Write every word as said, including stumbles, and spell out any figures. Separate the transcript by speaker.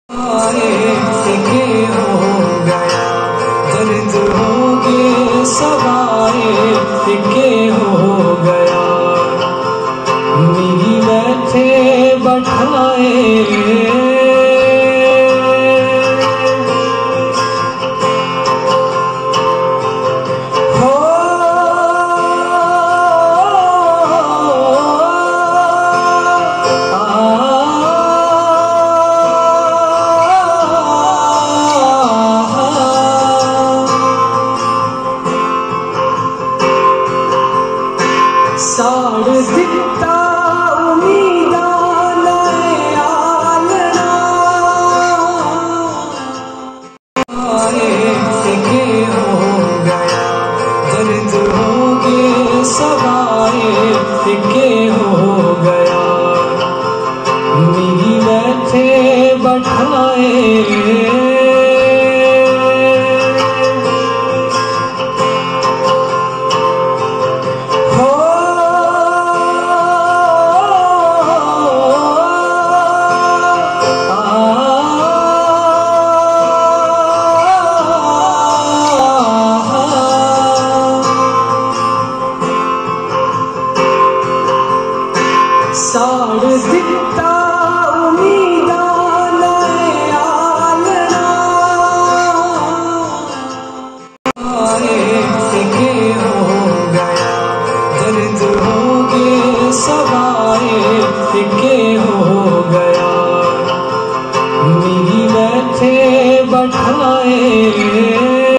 Speaker 1: के हो गया दर्द हो गए सवाए के हो गया मेरी बैठे बैठाए साड़ दिता उम्मीदा नए आलना के हो गया दर्द हो गए सवाए के हो गया मेरी बैठे बैठाए साड़ दिता